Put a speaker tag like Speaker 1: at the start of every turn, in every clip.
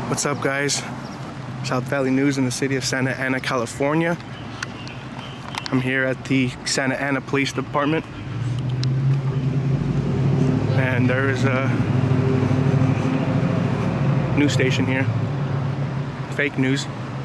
Speaker 1: What's up, guys? South Valley News in the city of Santa Ana, California. I'm here at the Santa Ana Police Department, and there is a news station here. Fake news.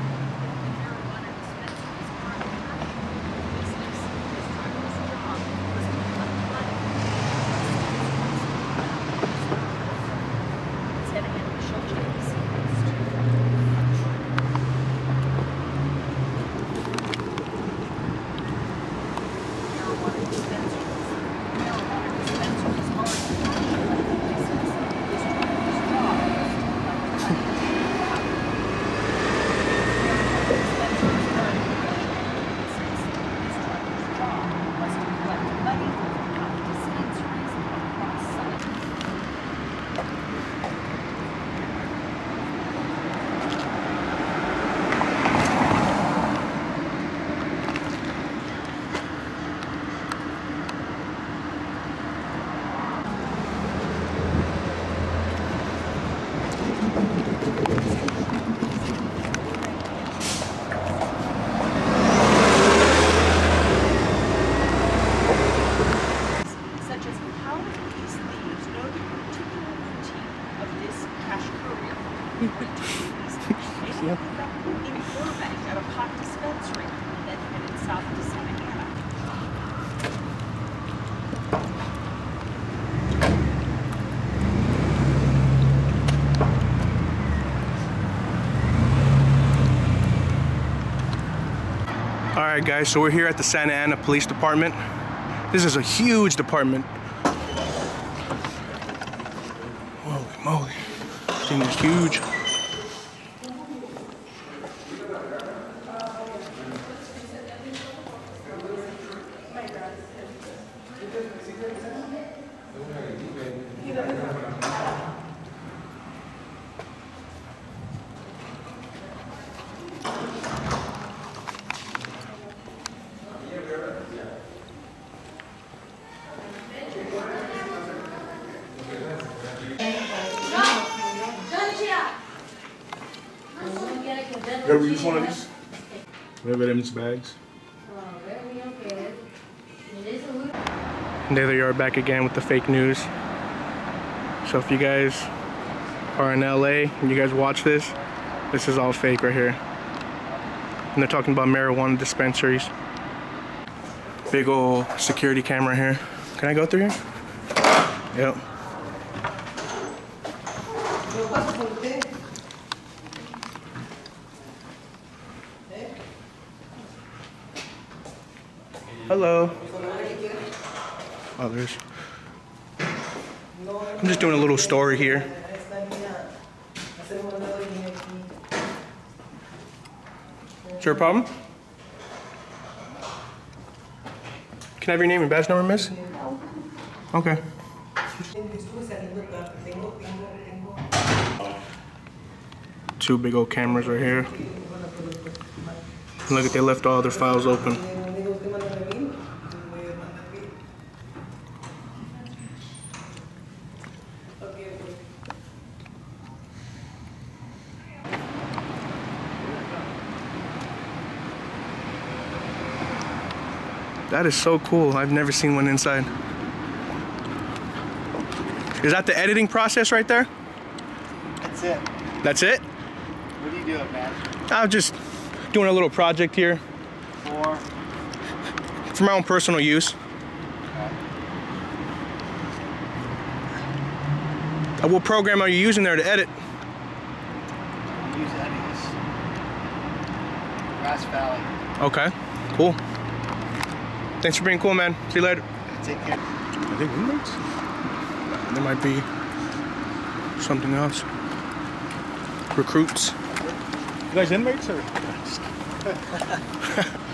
Speaker 1: Alright guys, so we're here at the Santa Ana Police Department. This is a huge department. Holy moly, this thing is huge. You ever use one of these? Evidence bags. And there they are back again with the fake news. So if you guys are in LA and you guys watch this, this is all fake right here. And they're talking about marijuana dispensaries. Big old security camera here. Can I go through here? Yep. Hello. Others. I'm just doing a little story here. Is there a problem? Can I have your name and badge number, miss? Okay. Two big old cameras right here. Look at, they left all their files open. That is so cool. I've never seen one inside. Is that the editing process right there?
Speaker 2: That's it.
Speaker 1: That's it?
Speaker 2: What are you doing, man?
Speaker 1: I'm just doing a little project here. For my own personal use. Okay. What program are you using there to edit?
Speaker 2: I use Eddie's. Grass Valley.
Speaker 1: Okay, cool. Thanks for being cool, man. See you later.
Speaker 2: Take care.
Speaker 1: I think roommates? There might be something else. Recruits. You guys inmates or?